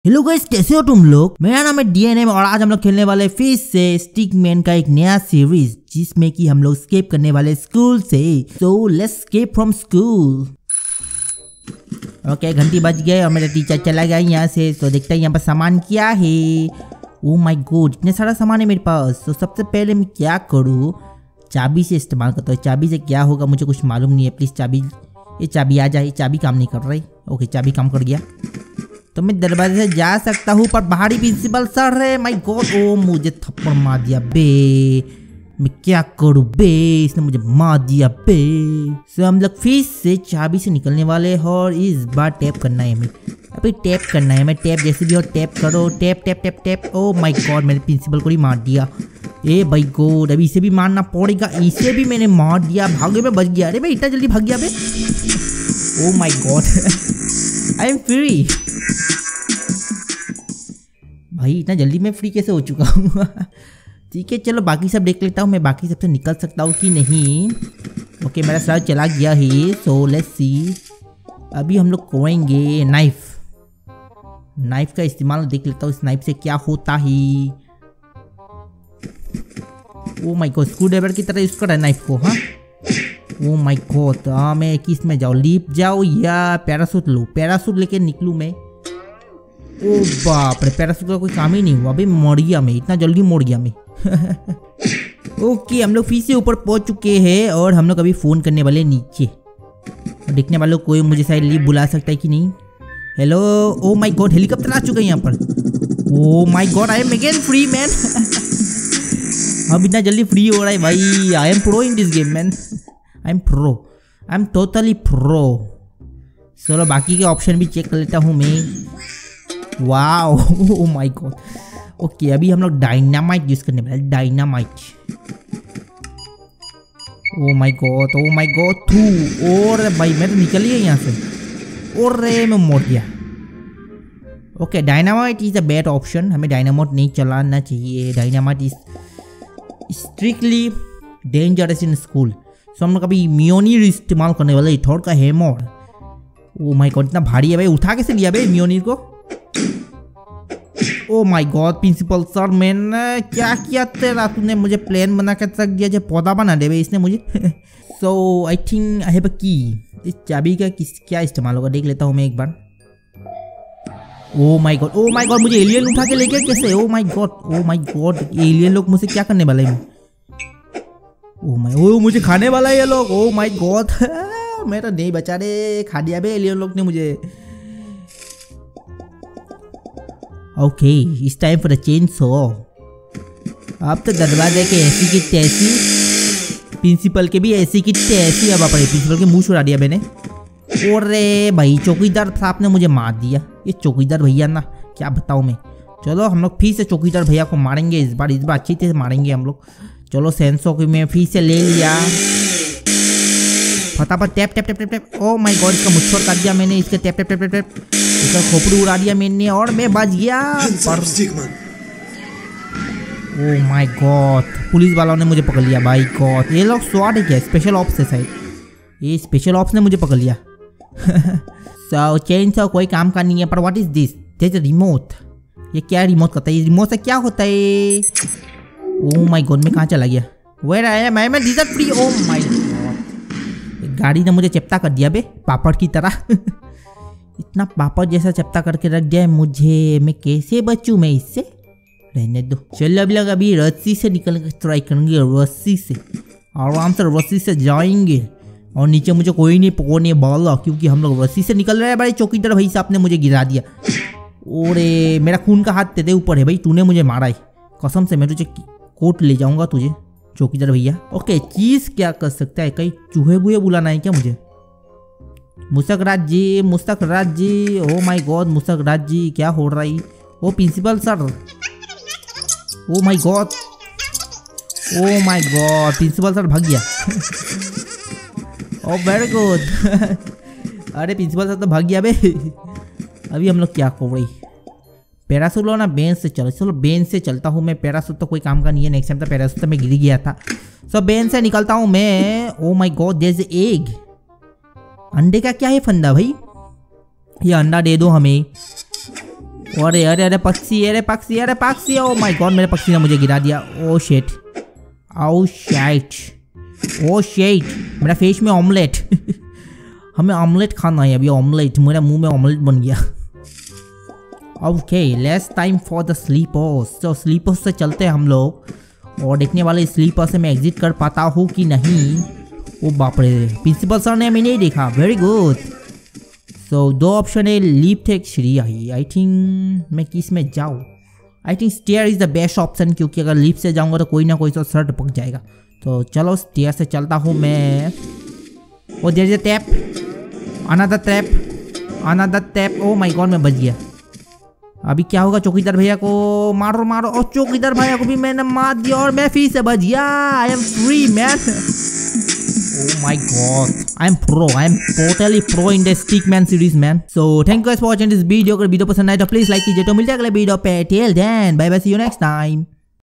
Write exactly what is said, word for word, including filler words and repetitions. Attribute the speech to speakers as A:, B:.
A: Hello guys, कैसे हो तुम लोग। मेरा नाम है डीएनए और आज हम लोग खेलने वाले फिर से स्टिकमैन का एक नया सीरीज जिसमें कि हम लोग स्केप करने वाले स्कूल से। So let's escape from school. Okay, घंटी बज गई और मेरा टीचर चला गया यहाँ से। तो देखते हैं यहाँ पर सामान क्या है। ओ माय गॉड, इतने सारा सामान है मेरे पास। तो सबसे पहले मैं क्या करूँ, चाबी से इस्तेमाल करता हूँ। चाबी से क्या होगा मुझे कुछ मालूम नहीं है। प्लीज़ चाबी, ये चाबी आ जाए। चाबी काम नहीं कर रही। ओके, चाबी काम कर गया तो मैं दरवाजे से जा सकता हूँ, पर बाहरी प्रिंसिपल सर है। माय गॉड, ओ मुझे थप्पड़ मार दिया बे। मैं क्या करूँ बे, इसने मुझे मार दिया बे। सो हम लोग फिर से चाबी से निकलने वाले हैं और इस बार टैप करना है हमें। अभी टैप करना है, मैं टैप जैसे भी हो टैप करो। Tap tap tap tap. Oh my god, मैंने प्रिंसिपल को ही मार दिया। ए भाई गॉड, अभी इसे भी मारना पड़ेगा। इसे भी मैंने मार दिया। भागे में बच गया। अरे भाई, इतना जल्दी भाग गया बे। Oh my god, I am free. भाई इतना जल्दी मैं फ्री कैसे हो चुका हूँ। ठीक है, चलो बाकी सब देख लेता हूँ मैं बाकी सबसे निकल सकता हूँ कि नहीं। ओके, मेरा सर चला गया है। सो लेट्स सी, अभी हम लोग करेंगे नाइफ। नाइफ का इस्तेमाल देख लेता हूँ, इस नाइफ से क्या होता है। Oh my god, screw driver की तरह यूज कर रहा है नाइफ को। हाँ, ओ माय गॉड, हाँ मैं किस में जाऊँ, लीप जाऊँ या पैरासूट लूँ। पैरासूट लेके निकलूँ मैं। ओ बाप रे, पैरासूट का कोई काम ही नहीं हुआ। अभी मोड़ गया मैं, इतना जल्दी मोड़ गया मैं। ओके, हम लोग फिर से ऊपर पहुंच चुके हैं और हम लोग अभी फोन करने वाले नीचे। देखने वालों कोई मुझे शायद लीव बुला सकता है कि नहीं। Hello, oh my god, helicopter आ चुका है यहाँ पर। Oh my god, I am again free man. अब इतना जल्दी फ्री हो रहा है भाई। I am pro in this game man. I am pro, I am totally pro. चलो बाकी के ऑप्शन भी चेक कर लेता हूँ मैं। Wow, oh my god. Okay, अभी हम लोग डायनामाइट यूज करने वाले। Dynamite. Oh my god, oh my god, थू। और भाई मैं तो निकल गया यहाँ से। और रे मैं मोड़ गया। Okay, dynamite is a bad option. हमें डायनामाइट नहीं चलाना चाहिए। Dynamite is strictly dangerous in school. So हम लोग अभी मियोनीर इस्तेमाल करने वाले। थोड़ का हैमर। ओ माय गॉड, इतना भारी है भाई। उठा कैसे लिया भाई मियोनीर को। Oh my god, principal sir मैंने क्या किया तेरा। तूने मुझे प्लेन बना कर रख दिया, जो पौधा बना दे भाई इसने मुझे। सो I think I have a की। इस चाबी का किस क्या इस्तेमाल होगा देख लेता हूँ मैं एक बार। Oh my god, oh my god, मुझे एलियन उठा के ले गया कैसे। Oh my god, oh my god, alien लोग मुझसे क्या करने वाले हैं। ओ माय, ओ मुझे खाने वाला है ये लोग। ओ माय गॉड, मैं तो नहीं बचा रे, खा दिया बे एलियन लोग ने मुझे। ओके, इस time for the chainsaw. अब तो दरवाजे के ऐसी की तैसी, प्रिंसिपल के भी ऐसी की तैसी। अब अपने प्रिंसिपल के मुंह छुड़ा दिया मैंने। और रे भाई, चौकीदार साहब ने मुझे मार दिया। ये चौकीदार भैया ना, क्या बताऊँ मैं। चलो हम लोग फिर से चौकीदार भैया को मारेंगे इस बार। इस बार अच्छी तरह मारेंगे हम लोग। चलो सेंसो की मैं फिर से ले लिया। फटाफट tap tap tap tap tap. Oh my god, इसका मुच्छर काट दिया मैंने। इसके tap tap tap tap tap. इसका खोपड़ी उड़ा दिया मैंने और मैं बच गया। ओ माय गॉड, पुलिस वालों ने मुझे पकड़ लिया भाई गॉड। ये लोग स्वाट है क्या, स्पेशल ऑप्स है शायद। ये स्पेशल ऑप्स ने मुझे पकड़ लिया। सो चेन सो कोई काम का नहीं है। पर what is this, this is remote. ये क्या रिमोट करता है, ये रिमोट से क्या होता है। ओ माय गॉड, मैं कहाँ चला गया। Where I am, I am desert free. Oh my god, गाड़ी ने मुझे चिपटा कर दिया बे, पापड़ की तरह। इतना पापड़ जैसा चिपटा करके रख दिया है मुझे। मैं कैसे बचूं मैं इससे। रहने दो। चलो अभी लोग अभी रस्सी से निकलने का ट्राई करेंगे। रस्सी से आराम से रस्सी से जाएंगे और नीचे मुझे कोई नहीं पकड़ने वाला, क्योंकि हम लोग रस्सी से निकल रहे हैं। भाई चौकीदार भाई साहब ने मुझे गिरा दिया। ओरे, मेरा खून का हाथ तेरे ऊपर है भाई। तूने मुझे मारा है, कसम से मैं तुझे कोर्ट ले जाऊंगा तुझे, चौकीदार भैया। ओके, चीज क्या कर सकता है, कहीं चूहे बुहे बुलाना है क्या मुझे। मुस्तक राज जी, मुस्तक राज जी। ओ माय गॉड, मुस्तक राज जी क्या हो रहा है। Oh principal sir. Oh my god, oh my god, principal sir भाग गया। Oh very good. अरे प्रिंसिपल सर तो भाग गया बे। अभी हम लोग क्या कर रही। पैरासूट लो ना, बेंच से चलो। चलो बेंच से चलता हूँ मैं। पैरासूट तो कोई काम का नहीं है। नेक्स्ट टाइम तो पैरासूट तो मैं गिर गया था। सो बेंच से निकलता हूँ मैं। Oh my god, there is egg. अंडे का क्या है फंदा भाई। ये अंडा दे दो हमें। अरे अरे अरे पक्षी, अरे पक्षी, अरे पक्षी, ओ माय गॉड मेरे पक्षी ने मुझे गिरा दिया। Oh shit, oh shit, oh shit, मेरा फेस में ऑमलेट। हमें ऑमलेट खाना है अभी, ऑमलेट, मेरे मुंह में ऑमलेट बन गया। Okay let's time for the sleepers. तो स्लीपर्स से चलते हैं हम लोग और देखने वाले स्लीपर से मैं एग्जिट कर पाता हूँ कि नहीं। ओ बाप रे, प्रिंसिपल सर ने हमें नहीं देखा। Very good. सो दो ऑप्शन है, लीप थे श्री आई। आई थिंक मैं किस में जाऊँ? I think stair is the best option, क्योंकि अगर लीप से जाऊँगा तो कोई ना कोई तो सर टपक जाएगा। तो चलो स्टेयर से चलता हूँ मैं। Oh there is a tap, another tap, another tap. Oh my god मैं बच गया। अभी क्या होगा? चौकीदार भैया को मारो मारो। और चौकीदार भैया को भी मैंने मार दिया और मैं फिर से बच गया। I am free man. Oh my god, I'm pro. I'm totally pro in the Stickman series, man. So thank you guys for watching this video. अगर वीडियो पसंद आए तो प्लीज लाइक कीजिए। तो मिलते हैं अगले वीडियो पे। Till then, bye bye, see you next time.